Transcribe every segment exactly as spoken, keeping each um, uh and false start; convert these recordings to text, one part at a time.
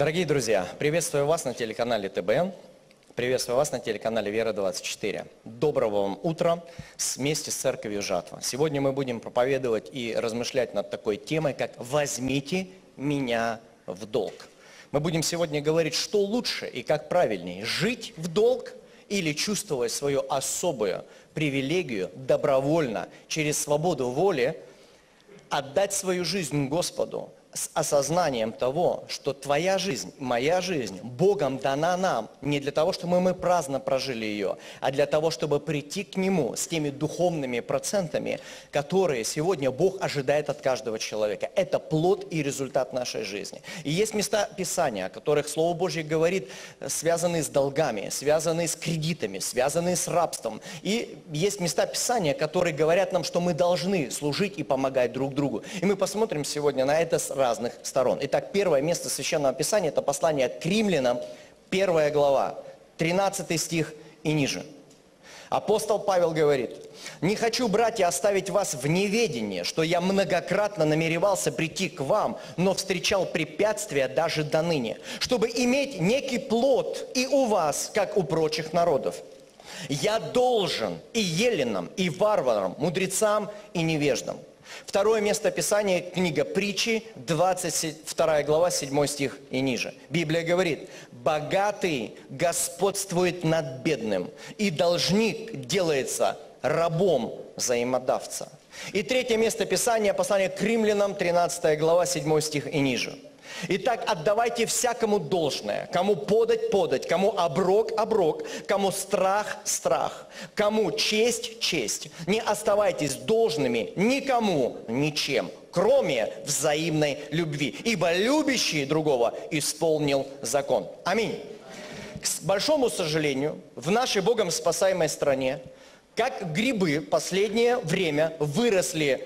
Дорогие друзья, приветствую вас на телеканале Тэ Бэ Эн, приветствую вас на телеканале Вера двадцать четыре. Доброго вам утра вместе с церковью Жатва. Сегодня мы будем проповедовать и размышлять над такой темой, как «Возьмите меня в долг». Мы будем сегодня говорить, что лучше и как правильнее – жить в долг или чувствовать свою особую привилегию добровольно, через свободу воли, отдать свою жизнь Господу, с осознанием того, что твоя жизнь, моя жизнь, Богом дана нам не для того, чтобы мы праздно прожили ее, а для того, чтобы прийти к Нему с теми духовными процентами, которые сегодня Бог ожидает от каждого человека. Это плод и результат нашей жизни. И есть места Писания, о которых Слово Божье говорит, связанные с долгами, связанные с кредитами, связанные с рабством. И есть места Писания, которые говорят нам, что мы должны служить и помогать друг другу. И мы посмотрим сегодня на это с разных сторон. Итак, первое место Священного Писания – это послание к Римлянам, первая глава, тринадцатый стих и ниже. Апостол Павел говорит: «Не хочу, братья, оставить вас в неведении, что я многократно намеревался прийти к вам, но встречал препятствия даже до ныне, чтобы иметь некий плод и у вас, как у прочих народов. Я должен и еллинам, и варварам, мудрецам и невеждам». Второе место Писания, книга Притчи, двадцать вторая глава, седьмой стих и ниже. Библия говорит: «Богатый господствует над бедным, и должник делается рабом взаимодавца». И третье место Писания, послание к Римлянам, тринадцатая глава, седьмой стих и ниже. «Итак, отдавайте всякому должное, кому подать – подать, кому оброк – оброк, кому страх – страх, кому честь – честь. Не оставайтесь должными никому ничем, кроме взаимной любви, ибо любящий другого исполнил закон». Аминь. К большому сожалению, в нашей Богом спасаемой стране, как грибы, в последнее время выросли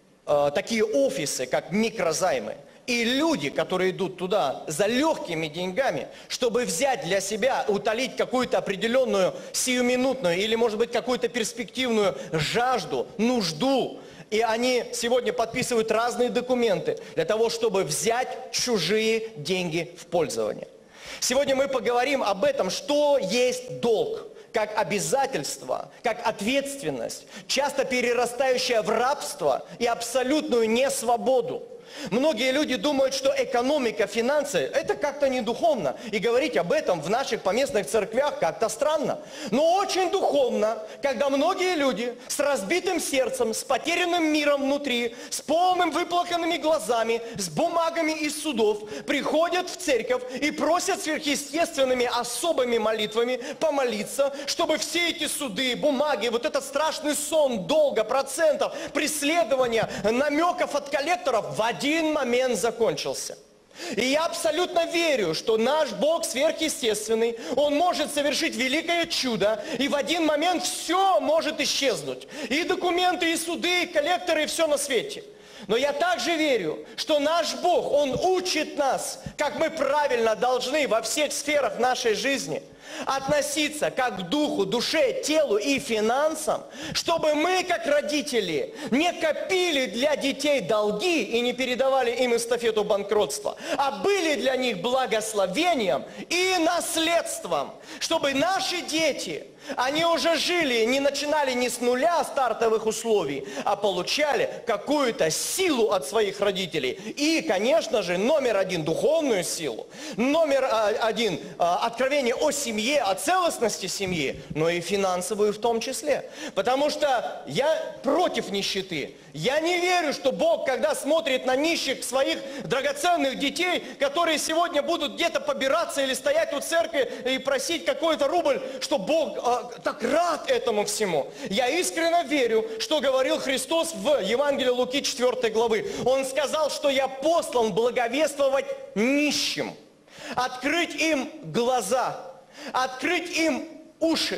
э, такие офисы, как микрозаймы. И люди, которые идут туда за легкими деньгами, чтобы взять для себя, утолить какую-то определенную сиюминутную или, может быть, какую-то перспективную жажду, нужду. И они сегодня подписывают разные документы для того, чтобы взять чужие деньги в пользование. Сегодня мы поговорим об этом, что есть долг, как обязательство, как ответственность, часто перерастающая в рабство и абсолютную несвободу. Многие люди думают, что экономика, финансы – это как-то не духовно. И говорить об этом в наших поместных церквях как-то странно. Но очень духовно, когда многие люди с разбитым сердцем, с потерянным миром внутри, с полным выплаканными глазами, с бумагами из судов, приходят в церковь и просят сверхъестественными особыми молитвами помолиться, чтобы все эти суды, бумаги, вот этот страшный сон долга, процентов, преследования, намеков от коллекторов в один момент закончился. И я абсолютно верю, что наш Бог сверхъестественный, Он может совершить великое чудо, и в один момент все может исчезнуть. И документы, и суды, и коллекторы, и все на свете. Но я также верю, что наш Бог, Он учит нас, как мы правильно должны во всех сферах нашей жизни относиться как к духу, душе, телу и финансам, чтобы мы, как родители, не копили для детей долги и не передавали им эстафету банкротства, а были для них благословением и наследством, чтобы наши дети, они уже жили, не начинали не с нуля стартовых условий, а получали какую-то силу от своих родителей. И, конечно же, номер один – духовную силу, номер один – откровение о семье, о целостности семьи, но и финансовую в том числе. Потому что я против нищеты. Я не верю, что Бог, когда смотрит на нищих своих драгоценных детей, которые сегодня будут где-то побираться или стоять у церкви и просить какой-то рубль, что Бог э, так рад этому всему. Я искренне верю, что говорил Христос в Евангелии Луки четвёртой главы. Он сказал, что я послан благовествовать нищим, открыть им глаза, открыть им уши,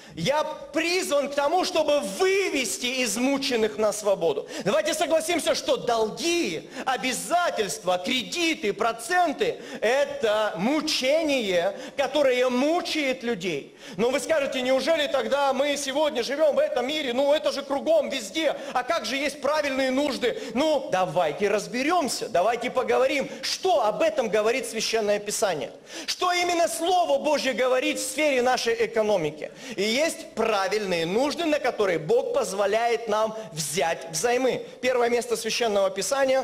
Я призван к тому, чтобы вывести измученных на свободу. Давайте согласимся, что долги, обязательства, кредиты, проценты – это мучение, которое мучает людей. Но вы скажете, неужели тогда мы сегодня живем в этом мире? Ну, это же кругом, везде. А как же есть правильные нужды? Ну, давайте разберемся, давайте поговорим, что об этом говорит Священное Писание. Что именно Слово Божье говорит в сфере нашей экономики. И есть правильные нужды, на которые Бог позволяет нам взять взаймы. Первое место Священного Писания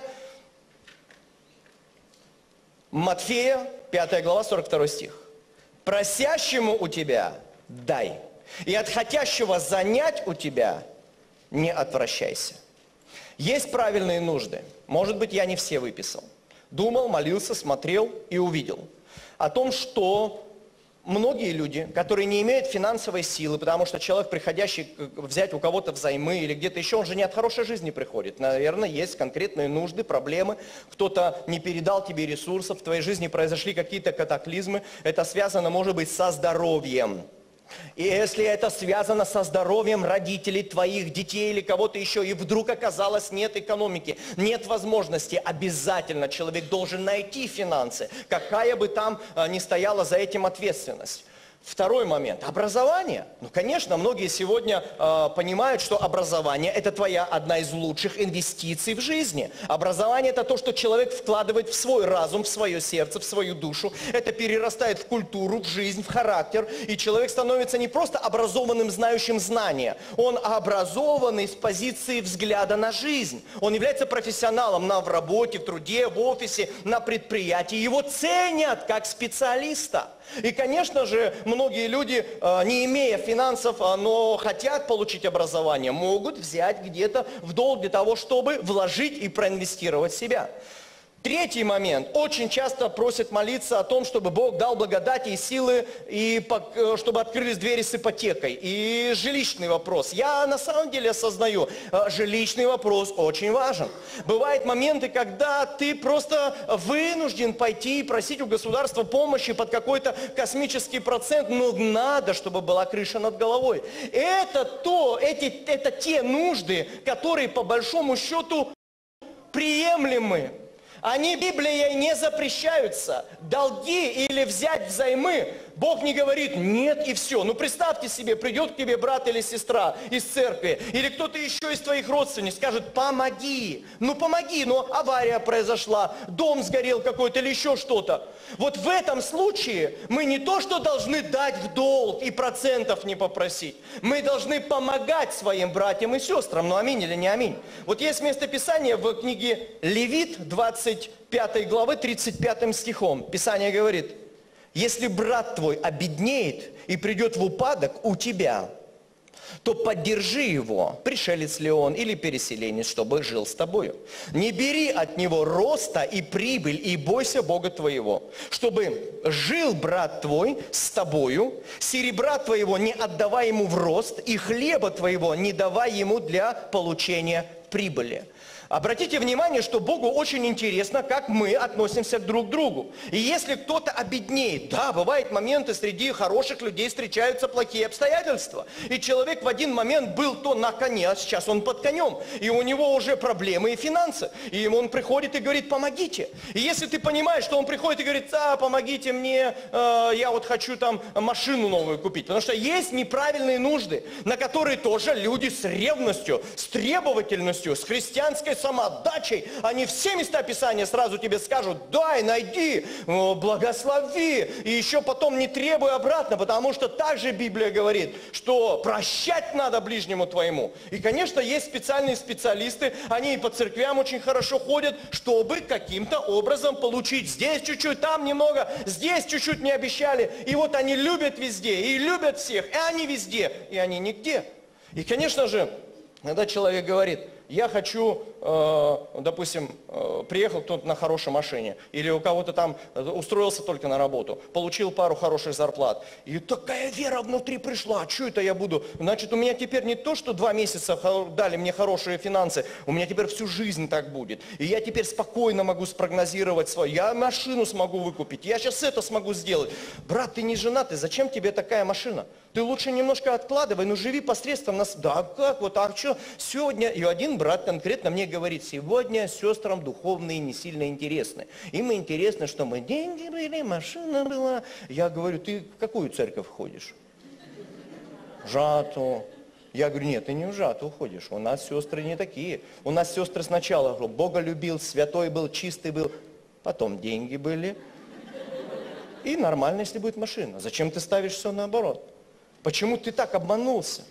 – Матфея, пятая глава, сорок второй стих. «Просящему у тебя дай, и от хотящего занять у тебя не отвращайся». Есть правильные нужды. Может быть, я не все выписал. Думал, молился, смотрел и увидел о том, что многие люди, которые не имеют финансовой силы, потому что человек, приходящий взять у кого-то взаймы или где-то еще, он же не от хорошей жизни приходит. Наверное, есть конкретные нужды, проблемы. Кто-то не передал тебе ресурсов, в твоей жизни произошли какие-то катаклизмы. Это связано, может быть, со здоровьем. И если это связано со здоровьем родителей, твоих детей или кого-то еще, и вдруг оказалось нет экономики, нет возможности, обязательно человек должен найти финансы, какая бы там ни стояла за этим ответственность. Второй момент. Образование. Ну, конечно, многие сегодня э, понимают, что образование – это твоя одна из лучших инвестиций в жизни. Образование – это то, что человек вкладывает в свой разум, в свое сердце, в свою душу. Это перерастает в культуру, в жизнь, в характер. И человек становится не просто образованным, знающим знания. Он образованный с позиции взгляда на жизнь. Он является профессионалом на, в работе, в труде, в офисе, на предприятии. Его ценят как специалиста. И, конечно же, многие люди, не имея финансов, но хотят получить образование, могут взять где-то в долг для того, чтобы вложить и проинвестировать в себя. Третий момент. Очень часто просят молиться о том, чтобы Бог дал благодати и силы, и чтобы открылись двери с ипотекой. И жилищный вопрос. Я на самом деле осознаю, жилищный вопрос очень важен. Бывают моменты, когда ты просто вынужден пойти и просить у государства помощи под какой-то космический процент, но надо, чтобы была крыша над головой. Это то, эти, это те нужды, которые по большому счету приемлемы. Они Библией не запрещаются. Долги или взять взаймы, Бог не говорит нет и все. Ну представьте себе, придет к тебе брат или сестра из церкви, или кто-то еще из твоих родственников скажет помоги. Ну помоги, но авария произошла, дом сгорел какой-то или еще что-то. Вот в этом случае мы не то что должны дать в долг и процентов не попросить. Мы должны помогать своим братьям и сестрам. Ну аминь или не аминь. Вот есть местописание в книге Левит, двадцать пятой главы, тридцать пятым стихом. Писание говорит: если брат твой обеднеет и придет в упадок у тебя, то поддержи его, пришелец ли он или переселенец, чтобы жил с тобою. Не бери от него роста и прибыль, и бойся Бога твоего, чтобы жил брат твой с тобою, серебра твоего не отдавай ему в рост, и хлеба твоего не давай ему для получения прибыли. Обратите внимание, что Богу очень интересно, как мы относимся друг к другу. И если кто-то обеднеет, да, бывают моменты, среди хороших людей встречаются плохие обстоятельства. И человек в один момент был то на коне, а сейчас он под конем. И у него уже проблемы и финансы. И ему он приходит и говорит: помогите. И если ты понимаешь, что он приходит и говорит: а, помогите мне, э, я вот хочу там машину новую купить. Потому что есть неправильные нужды, на которые тоже люди с ревностью, с требовательностью, с христианской самоотдачей, они все места Писания сразу тебе скажут: дай, найди, благослови, и еще потом не требуй обратно, потому что также Библия говорит, что прощать надо ближнему твоему. И, конечно, есть специальные специалисты, они и по церквям очень хорошо ходят, чтобы каким-то образом получить здесь чуть-чуть, там немного, здесь чуть-чуть не обещали, и вот они любят везде, и любят всех, и они везде, и они нигде. И, конечно же, когда человек говорит: я хочу, э, допустим, э, приехал кто-то на хорошей машине, или у кого-то там устроился только на работу, получил пару хороших зарплат, и такая вера внутри пришла, а что это я буду? Значит, у меня теперь не то, что два месяца дали мне хорошие финансы, у меня теперь всю жизнь так будет. И я теперь спокойно могу спрогнозировать свой, я машину смогу выкупить, я сейчас это смогу сделать. Брат, ты не женатый, зачем тебе такая машина? Ты лучше немножко откладывай, но живи посредством нас. Да как вот, а что? Сегодня, и один брат конкретно мне говорит, сегодня сестрам духовные не сильно интересны. Им интересно, что мы деньги были, машина была. Я говорю, ты в какую церковь ходишь? Жатву. Я говорю, нет, ты не в жатву ходишь, у нас сестры не такие. У нас сестры сначала Бога любил, святой был, чистый был, потом деньги были. И нормально, если будет машина. Зачем ты ставишь все наоборот? Почему ты так обманулся?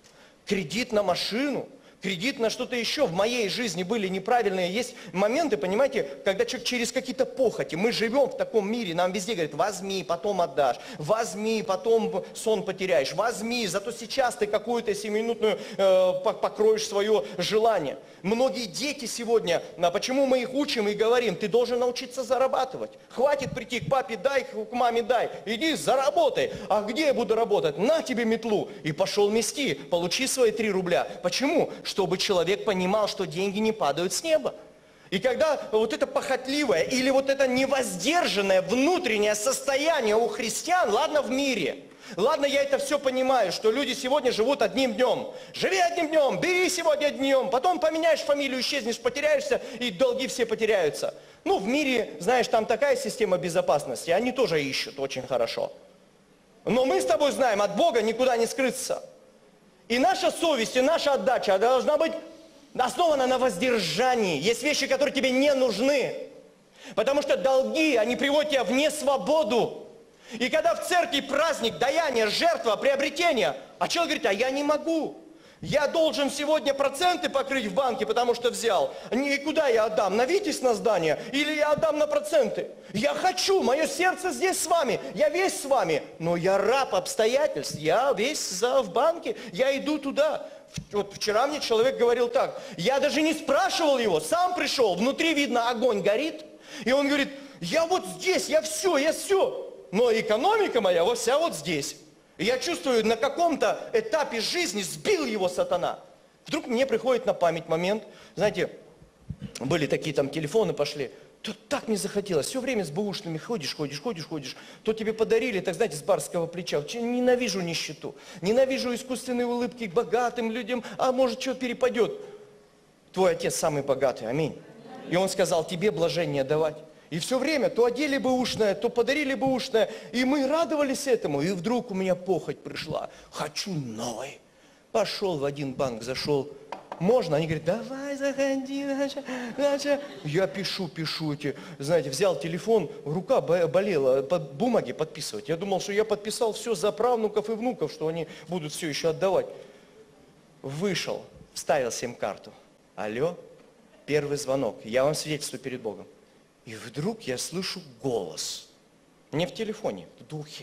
Кредит на машину, кредит на что-то еще. В моей жизни были неправильные. Есть моменты, понимаете, когда человек через какие-то похоти. Мы живем в таком мире, нам везде говорят, возьми, потом отдашь. Возьми, потом сон потеряешь. Возьми, зато сейчас ты какую-то семиминутную э, покроешь свое желание. Многие дети сегодня, а почему мы их учим и говорим, ты должен научиться зарабатывать. Хватит прийти к папе дай, к маме дай, иди заработай. А где я буду работать? На тебе метлу. И пошел мести, получи свои три рубля. Почему? Чтобы человек понимал, что деньги не падают с неба. И когда вот это похотливое или вот это невоздержанное внутреннее состояние у христиан, ладно в мире, ладно, я это все понимаю, что люди сегодня живут одним днем. Живи одним днем, бери сегодня днем, потом поменяешь фамилию, исчезнешь, потеряешься, и долги все потеряются. Ну, в мире, знаешь, там такая система безопасности, они тоже ищут очень хорошо. Но мы с тобой знаем, от Бога никуда не скрыться. И наша совесть, и наша отдача должна быть основана на воздержании. Есть вещи, которые тебе не нужны. Потому что долги, они приводят тебя в несвободу. И когда в церкви праздник, даяние, жертва, приобретение, а человек говорит, а я не могу. Я должен сегодня проценты покрыть в банке, потому что взял. И куда я отдам? На Витязь на здание? Или я отдам на проценты? Я хочу, мое сердце здесь с вами, я весь с вами. Но я раб обстоятельств, я весь за, в банке, я иду туда. Вот вчера мне человек говорил так, я даже не спрашивал его, сам пришел, внутри видно огонь горит. И он говорит, я вот здесь, я все, я все. Но экономика моя вот вся вот здесь. И я чувствую, на каком-то этапе жизни сбил его сатана. Вдруг мне приходит на память момент, знаете, были такие там телефоны пошли, то так мне захотелось, все время с бэушными ходишь, ходишь, ходишь, ходишь, то тебе подарили, так знаете, с барского плеча. Ненавижу нищету, ненавижу искусственные улыбки к богатым людям, а может что перепадет. Твой отец самый богатый, аминь. И он сказал, тебе блажение давать. И все время то одели бэушное, то подарили бэушное. И мы радовались этому. И вдруг у меня похоть пришла. Хочу новый. Пошел в один банк, зашел. Можно? Они говорят, давай, заходи. Нача, нача. Я пишу, пишу эти. Знаете, взял телефон, рука болела, под бумаги подписывать. Я думал, что я подписал все за правнуков и внуков, что они будут все еще отдавать. Вышел, вставил сим-карту. Алло, первый звонок. Я вам свидетельствую перед Богом. И вдруг я слышу голос. Не в телефоне, в духе.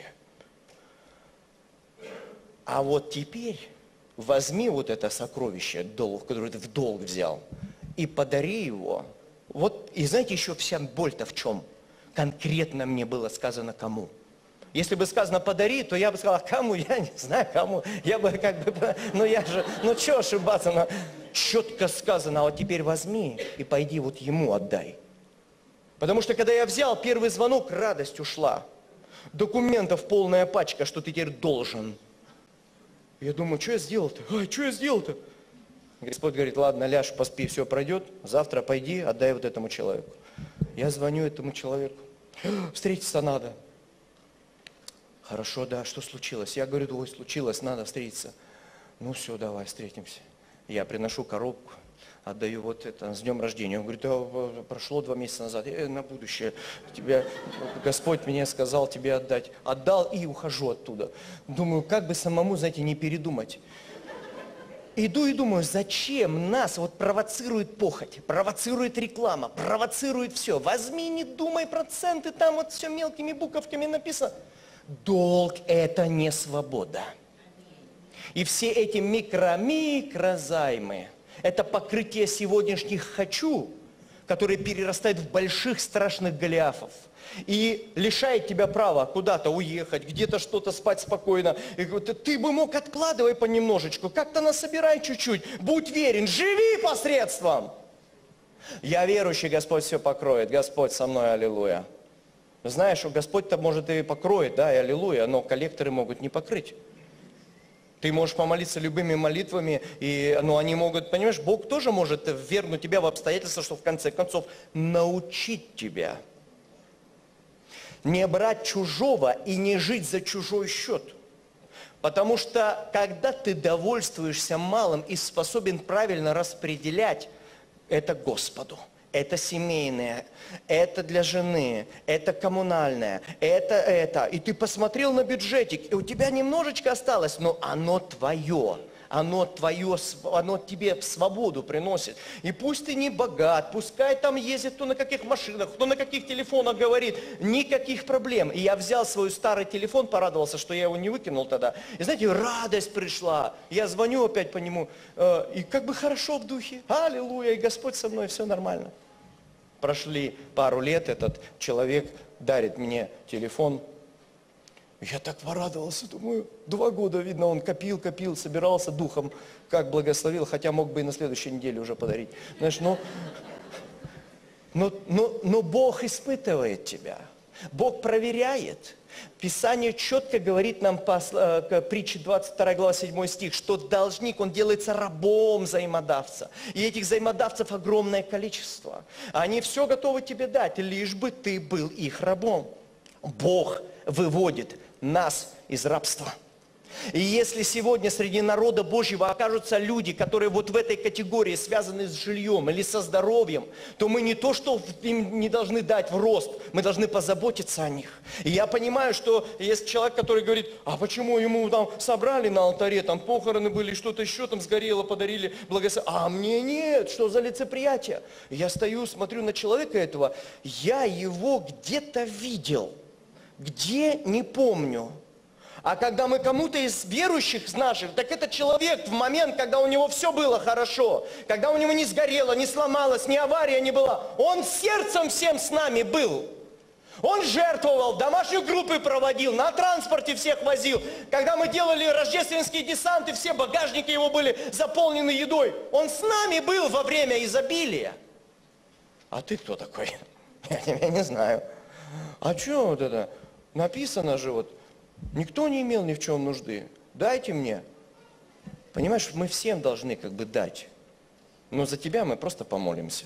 А вот теперь возьми вот это сокровище, долг, которое ты в долг взял, и подари его. Вот, и знаете, еще вся боль-то в чем? Конкретно мне было сказано кому. Если бы сказано подари, то я бы сказал, кому? Я не знаю кому. Я бы как бы, ну я же, ну что ошибаться? Но четко сказано, а вот теперь возьми и пойди вот ему отдай. Потому что, когда я взял первый звонок, радость ушла. Документов полная пачка, что ты теперь должен. Я думаю, что я сделал-то? Ай, что я сделал-то? Господь говорит, ладно, ляжь, поспи, все пройдет. Завтра пойди, отдай вот этому человеку. Я звоню этому человеку. Встретиться надо. Хорошо, да, что случилось? Я говорю, ой, случилось, надо встретиться. Ну все, давай, встретимся. Я приношу коробку. Отдаю вот это, с днем рождения. Он говорит, да, прошло два месяца назад, э, на будущее. Тебя, Господь мне сказал тебе отдать. Отдал и ухожу оттуда. Думаю, как бы самому, знаете, не передумать. Иду и думаю, зачем нас вот провоцирует похоть, провоцирует реклама, провоцирует все. Возьми, не думай, проценты, там вот все мелкими буковками написано. Долг – это не свобода. И все эти микро-микрозаймы, Это покрытие сегодняшних «хочу», которые перерастают в больших страшных Голиафов. И лишает тебя права куда-то уехать, где-то что-то спать спокойно. И говорит, ты бы мог откладывай понемножечку, как-то насобирай чуть-чуть, будь верен, живи посредством. Я верующий, Господь все покроет, Господь со мной, аллилуйя. Знаешь, Господь-то может и покроет, да, и аллилуйя, но коллекторы могут не покрыть. Ты можешь помолиться любыми молитвами, и, ну, они могут, понимаешь, Бог тоже может ввергнуть тебя в обстоятельства, что в конце концов научить тебя. Не брать чужого и не жить за чужой счет. Потому что, когда ты довольствуешься малым и способен правильно распределять, это Господу. Это семейное, это для жены, это коммунальное, это это. И ты посмотрел на бюджетик, и у тебя немножечко осталось, но оно твое. Оно твое, оно тебе свободу приносит. И пусть ты не богат, пускай там ездит кто на каких машинах, кто на каких телефонах говорит, никаких проблем. И я взял свой старый телефон, порадовался, что я его не выкинул тогда. И знаете, радость пришла. Я звоню опять по нему, э, и как бы хорошо в духе. Аллилуйя, и Господь со мной, все нормально. Прошли пару лет, этот человек дарит мне телефон. Я так порадовался, думаю, два года, видно, он копил, копил, собирался духом, как благословил, хотя мог бы и на следующей неделе уже подарить. Знаешь, ну, но, но, но Бог испытывает тебя, Бог проверяет. Писание четко говорит нам по притче двадцать вторая глава седьмой стих, что должник, он делается рабом взаимодавца. И этих взаимодавцев огромное количество. Они все готовы тебе дать, лишь бы ты был их рабом. Бог выводит нас из рабства. И если сегодня среди народа Божьего окажутся люди, которые вот в этой категории связаны с жильем или со здоровьем, то мы не то, что им не должны дать в рост, мы должны позаботиться о них. И я понимаю, что есть человек, который говорит, а почему ему там собрали на алтаре, там похороны были, что-то еще там сгорело, подарили благословение, а мне нет, что за лицеприятие? И я стою, смотрю на человека этого, я его где-то видел, где, не помню. А когда мы кому-то из верующих наших, так это человек в момент, когда у него все было хорошо, когда у него не сгорело, не сломалось, ни авария не была, он сердцем всем с нами был. Он жертвовал, домашние группы проводил, на транспорте всех возил. Когда мы делали рождественские десанты, все багажники его были заполнены едой. Он с нами был во время изобилия. А ты кто такой? Я тебя не знаю. А что вот это? Написано же вот. Никто не имел ни в чем нужды. Дайте мне. Понимаешь, мы всем должны как бы дать. Но за тебя мы просто помолимся.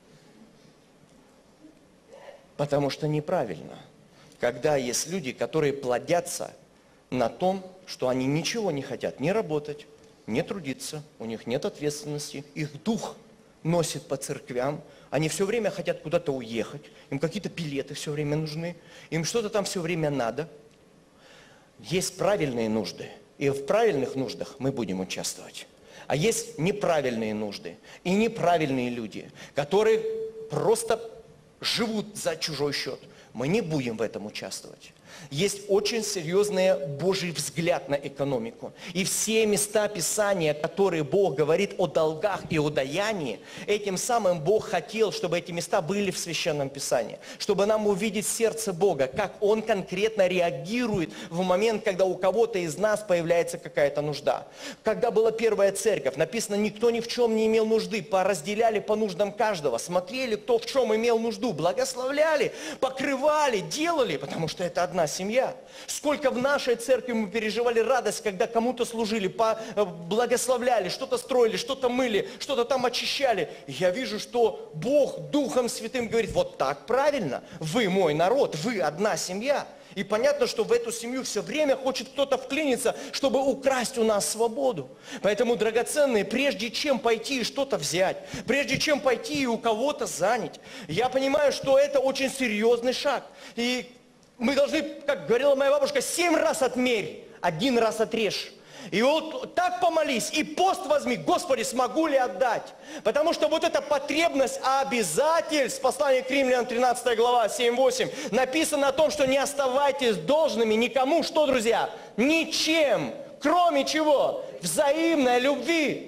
Потому что неправильно, когда есть люди, которые плодятся на том, что они ничего не хотят не работать, не трудиться, у них нет ответственности, их дух носит по церквям, они все время хотят куда-то уехать, им какие-то билеты все время нужны, им что-то там все время надо. Есть правильные нужды, и в правильных нуждах мы будем участвовать. А есть неправильные нужды и неправильные люди, которые просто живут за чужой счет. Мы не будем в этом участвовать. Есть очень серьезный Божий взгляд на экономику. И все места Писания, которые Бог говорит о долгах и о даянии, этим самым Бог хотел, чтобы эти места были в Священном Писании. Чтобы нам увидеть сердце Бога, как Он конкретно реагирует в момент, когда у кого-то из нас появляется какая-то нужда. Когда была первая церковь, написано, никто ни в чем не имел нужды, поразделяли по нуждам каждого, смотрели, кто в чем имел нужду, благословляли, покрывали, делали, потому что это одна семья. Сколько в нашей церкви мы переживали радость, когда кому-то служили, благословляли, что-то строили, что-то мыли, что-то там очищали. И я вижу, что Бог Духом Святым говорит, вот так правильно, вы мой народ, вы одна семья. И понятно, что в эту семью все время хочет кто-то вклиниться, чтобы украсть у нас свободу. Поэтому, драгоценные, прежде чем пойти и что-то взять, прежде чем пойти и у кого-то занять, я понимаю, что это очень серьезный шаг. И мы должны, как говорила моя бабушка, семь раз отмерь, один раз отрежь. И вот так помолись, и пост возьми, Господи, смогу ли отдать? Потому что вот эта потребность обязательств, послание к Римлянам, тринадцатая глава, семь-восемь, написано о том, что не оставайтесь должными никому, что, друзья? Ничем, кроме чего? Взаимной любви.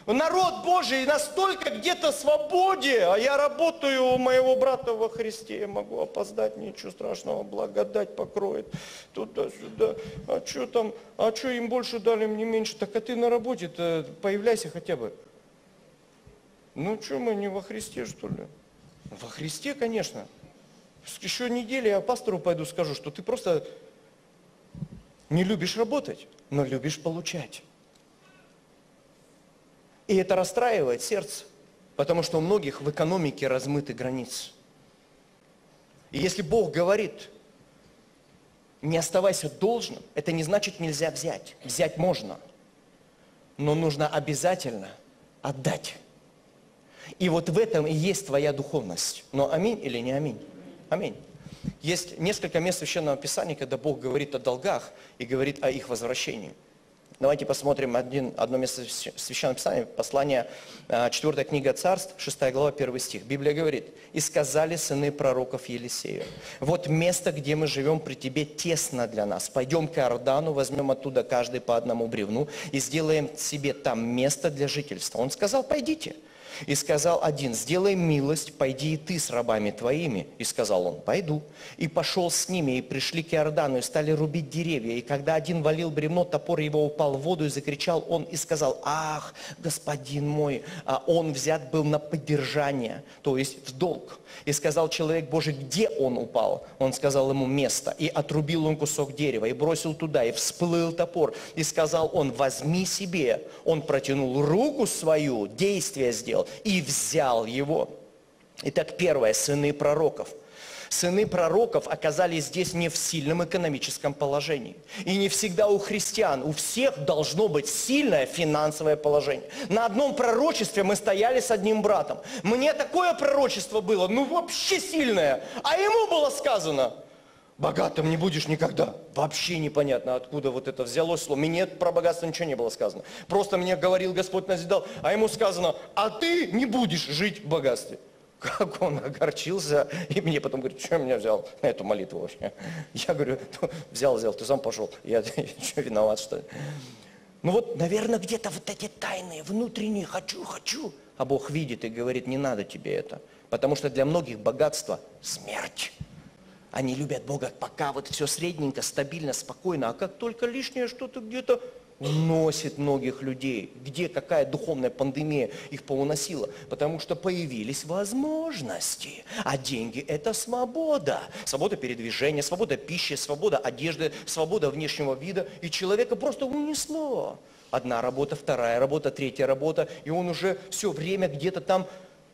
Народ Божий настолько где-то в свободе, а я работаю у моего брата во Христе, я могу опоздать, ничего страшного, благодать покроет, туда-сюда, а что там, а что им больше дали, мне меньше, так а ты на работе-то появляйся хотя бы. Ну что, мы не во Христе, что ли? Во Христе, конечно. Еще неделю я пастору пойду скажу, что ты просто не любишь работать, но любишь получать. И это расстраивает сердце, потому что у многих в экономике размыты границы. И если Бог говорит, не оставайся должным, это не значит нельзя взять. Взять можно, но нужно обязательно отдать. И вот в этом и есть твоя духовность. Но аминь или не аминь? Аминь. Есть несколько мест Священного Писания, когда Бог говорит о долгах и говорит о их возвращении. Давайте посмотрим один, одно место Священного Писания, послание, четвёртая книга Царств, шестая глава, первый стих. Библия говорит: «И сказали сыны пророков Елисею: вот место, где мы живем при тебе, тесно для нас. Пойдем к Иордану, возьмем оттуда каждый по одному бревну и сделаем себе там место для жительства». Он сказал: пойдите. И сказал один: сделай милость, пойди и ты с рабами твоими. И сказал он: пойду. И пошел с ними, и пришли к Иордану, и стали рубить деревья. И когда один валил бревно, топор его упал в воду, и закричал он, и сказал: ах, господин мой, а он взят был на поддержание, то есть в долг. И сказал человек Божий: где он упал? Он сказал ему: место. И отрубил он кусок дерева, и бросил туда, и всплыл топор. И сказал он: возьми себе. Он протянул руку свою, действие сделал, и взял его. Итак, первое, сыны пророков. Сыны пророков оказались здесь не в сильном экономическом положении. И не всегда у христиан. У всех должно быть сильное финансовое положение. На одном пророчестве мы стояли с одним братом. Мне такое пророчество было, ну вообще сильное. А ему было сказано: богатым не будешь никогда. Вообще непонятно, откуда вот это взялось слово. Мне про богатство ничего не было сказано. Просто мне говорил Господь, назидал, а ему сказано: а ты не будешь жить в богатстве. Как он огорчился, и мне потом говорит: что меня взял на эту молитву вообще? Я говорю: взял, взял, ты сам пошел. Я, я что, виноват, что ли? Ну вот, наверное, где-то вот эти тайные, внутренние, хочу, хочу. А Бог видит и говорит: не надо тебе это. Потому что для многих богатство – смерть. Они любят Бога, пока вот все средненько, стабильно, спокойно. А как только лишнее что-то где-то уносит многих людей. Где какая духовная пандемия их поуносила? Потому что появились возможности. А деньги – это свобода. Свобода передвижения, свобода пищи, свобода одежды, свобода внешнего вида. И человека просто унесло. Одна работа, вторая работа, третья работа. И он уже все время где-то там.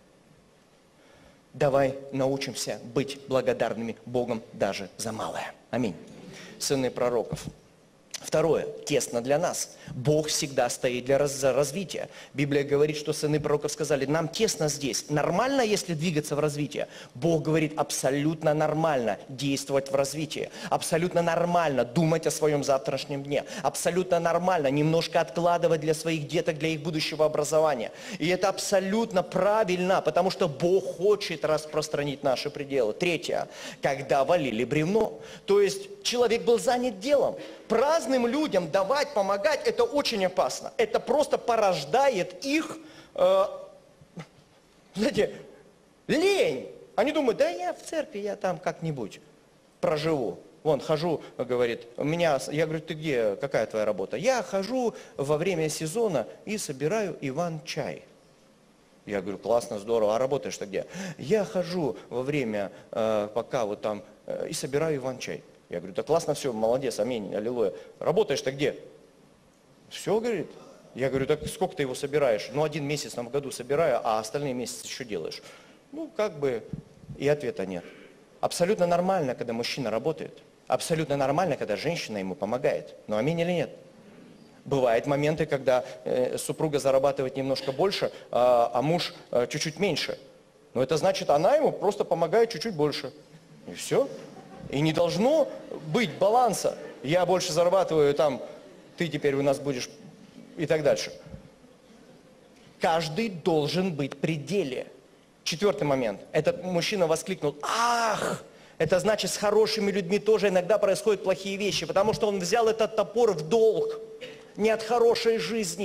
Давай научимся быть благодарными Богом даже за малое. Аминь. Сыны пророков. Второе, тесно для нас. Бог всегда стоит для раз, за развитие. Библия говорит, что сыны пророков сказали: нам тесно здесь. Нормально, если двигаться в развитие? Бог говорит: абсолютно нормально действовать в развитии. Абсолютно нормально думать о своем завтрашнем дне. Абсолютно нормально немножко откладывать для своих деток, для их будущего образования. И это абсолютно правильно, потому что Бог хочет распространить наши пределы. Третье, когда валили бревно. То есть человек был занят делом. Праздным людям давать, помогать – это очень опасно. Это просто порождает их, э, знаете, лень. Они думают: да я в церкви, я там как-нибудь проживу. Вон, хожу, говорит, у меня, я говорю: ты где, какая твоя работа? Я хожу во время сезона и собираю иван-чай. Я говорю: классно, здорово, а работаешь-то где? Я хожу во время, э, пока вот там, э, и собираю иван-чай. Я говорю: да классно, все, молодец, аминь, аллилуйя. Работаешь-то где? Все, говорит. Я говорю: так сколько ты его собираешь? Ну, один месяц там в году собираю, а остальные месяцы что делаешь? Ну, как бы, и ответа нет. Абсолютно нормально, когда мужчина работает. Абсолютно нормально, когда женщина ему помогает. Но аминь или нет? Бывают моменты, когда э, супруга зарабатывает немножко больше, э, а муж э, чуть-чуть меньше. Но это значит, она ему просто помогает чуть-чуть больше. И все. И не должно быть баланса. Я больше зарабатываю, там, ты теперь у нас будешь, и так дальше. Каждый должен быть в пределе. Четвертый момент. Этот мужчина воскликнул: ах! Это значит, с хорошими людьми тоже иногда происходят плохие вещи, потому что он взял этот топор в долг, не от хорошей жизни.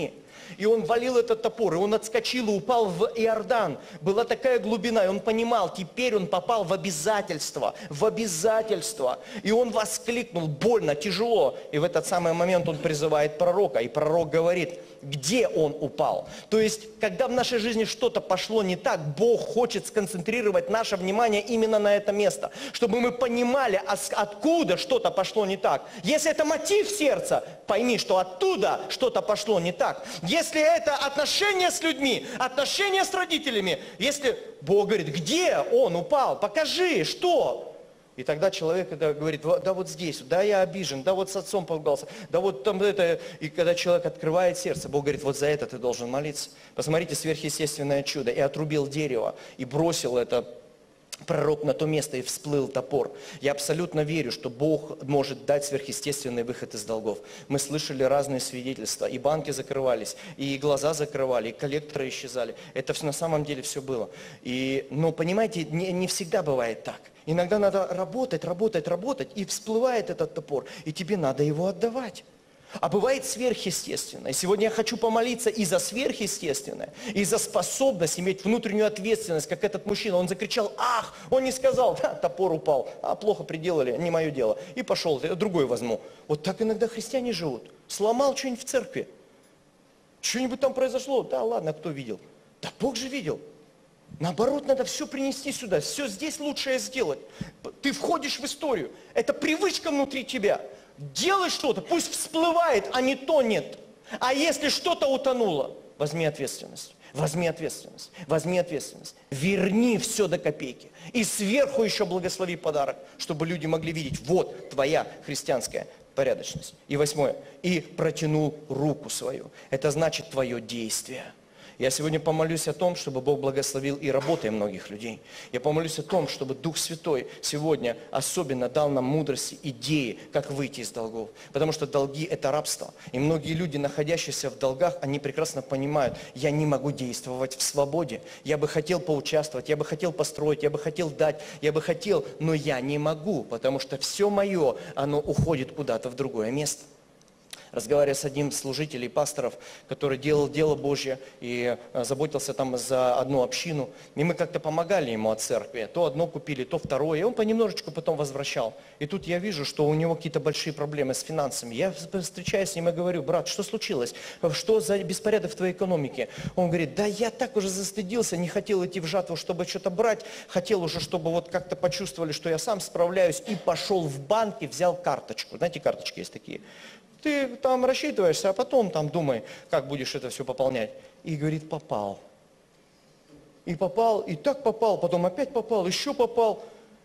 И он валил этот топор, и он отскочил и упал в Иордан. Была такая глубина, и он понимал, теперь он попал в обязательство, в обязательство. И он воскликнул: больно, тяжело. И в этот самый момент он призывает пророка, и пророк говорит, где он упал. То есть, когда в нашей жизни что-то пошло не так, Бог хочет сконцентрировать наше внимание именно на это место, чтобы мы понимали, откуда что-то пошло не так. Если это мотив сердца, пойми, что оттуда что-то пошло не так. Если это отношения с людьми, отношения с родителями, если Бог говорит, где он упал, покажи, что... И тогда человек это говорит, да вот здесь, да я обижен, да вот с отцом поругался, да вот там это. И когда человек открывает сердце, Бог говорит, вот за это ты должен молиться. Посмотрите, сверхъестественное чудо. И отрубил дерево, и бросил это пророк на то место, и всплыл топор. Я абсолютно верю, что Бог может дать сверхъестественный выход из долгов. Мы слышали разные свидетельства, и банки закрывались, и глаза закрывали, и коллекторы исчезали. Это на самом деле все было. И, но понимаете, не, не всегда бывает так. Иногда надо работать, работать, работать, и всплывает этот топор, и тебе надо его отдавать. А бывает сверхъестественное. Сегодня я хочу помолиться и за сверхъестественное, и за способность иметь внутреннюю ответственность, как этот мужчина. Он закричал, ах, он не сказал, да, топор упал, а плохо приделали, не мое дело. И пошел, другой возьму. Вот так иногда христиане живут. Сломал что-нибудь в церкви, что-нибудь там произошло, да ладно, кто видел? Да Бог же видел. Наоборот, надо все принести сюда, все здесь лучшее сделать. Ты входишь в историю, это привычка внутри тебя. Делай что-то, пусть всплывает, а не тонет. А если что-то утонуло, возьми ответственность, возьми ответственность, возьми ответственность. Верни все до копейки. И сверху еще благослови подарок, чтобы люди могли видеть, вот твоя христианская порядочность. И восьмое, и протянул руку свою. Это значит твое действие. Я сегодня помолюсь о том, чтобы Бог благословил и работой многих людей. Я помолюсь о том, чтобы Дух Святой сегодня особенно дал нам мудрости, идеи, как выйти из долгов. Потому что долги – это рабство. И многие люди, находящиеся в долгах, они прекрасно понимают, я не могу действовать в свободе. Я бы хотел поучаствовать, я бы хотел построить, я бы хотел дать, я бы хотел, но я не могу, потому что все мое, оно уходит куда-то в другое место. Разговаривая с одним из служителей, пасторов, который делал дело Божье и заботился там за одну общину. И мы как-то помогали ему от церкви. То одно купили, то второе. И он понемножечку потом возвращал. И тут я вижу, что у него какие-то большие проблемы с финансами. Я встречаюсь с ним и говорю, брат, что случилось? Что за беспорядок в твоей экономике? Он говорит, да я так уже застыдился, не хотел идти в жатву, чтобы что-то брать. Хотел уже, чтобы вот как-то почувствовали, что я сам справляюсь. И пошел в банк и взял карточку. Знаете, карточки есть такие. Ты там рассчитываешься, а потом там думай, как будешь это все пополнять. И говорит, попал. И попал, и так попал, потом опять попал, еще попал.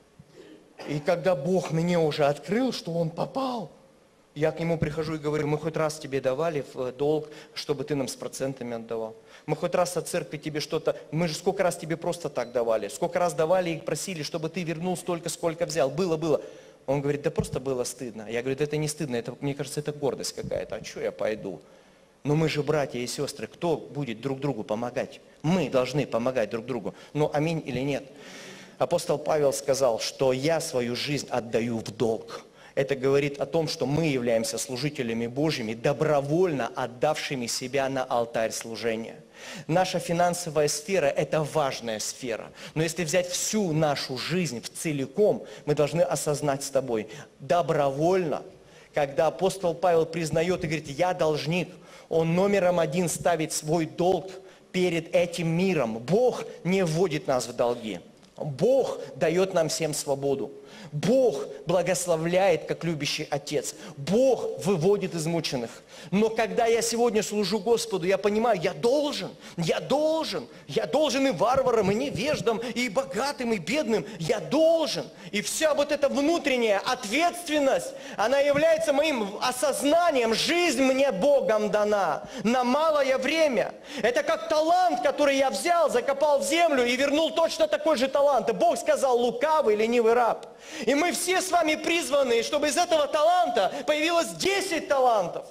И когда Бог мне уже открыл, что он попал, я к нему прихожу и говорю, мы хоть раз тебе давали в долг, чтобы ты нам с процентами отдавал. Мы хоть раз от церкви тебе что-то, мы же сколько раз тебе просто так давали, сколько раз давали и просили, чтобы ты вернул столько, сколько взял. Было, было. Он говорит, да просто было стыдно. Я говорю, это не стыдно, это, мне кажется, это гордость какая-то. А что я пойду? Но мы же братья и сестры, кто будет друг другу помогать? Мы должны помогать друг другу. Но аминь или нет? Апостол Павел сказал, что я свою жизнь отдаю в долг. Это говорит о том, что мы являемся служителями Божьими, добровольно отдавшими себя на алтарь служения. Наша финансовая сфера – это важная сфера. Но если взять всю нашу жизнь в целиком, мы должны осознать с тобой, добровольно, когда апостол Павел признает и говорит, я должник, он номером один ставит свой долг перед этим миром. Бог не вводит нас в долги. Бог дает нам всем свободу. Бог благословляет, как любящий Отец. Бог выводит измученных. Но когда я сегодня служу Господу, я понимаю, я должен, я должен, я должен и варварам, и невеждам, и богатым, и бедным. Я должен. И вся вот эта внутренняя ответственность, она является моим осознанием. Жизнь мне Богом дана на малое время. Это как талант, который я взял, закопал в землю и вернул точно такой же талант. И Бог сказал, лукавый, ленивый раб. И мы все с вами призваны, чтобы из этого таланта появилось десять талантов,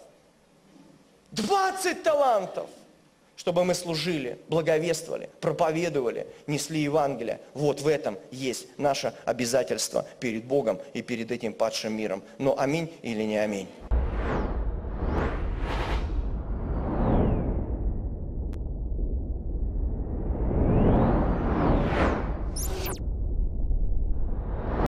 двадцать талантов, чтобы мы служили, благовествовали, проповедовали, несли Евангелие. Вот в этом есть наше обязательство перед Богом и перед этим падшим миром. Но аминь или не аминь?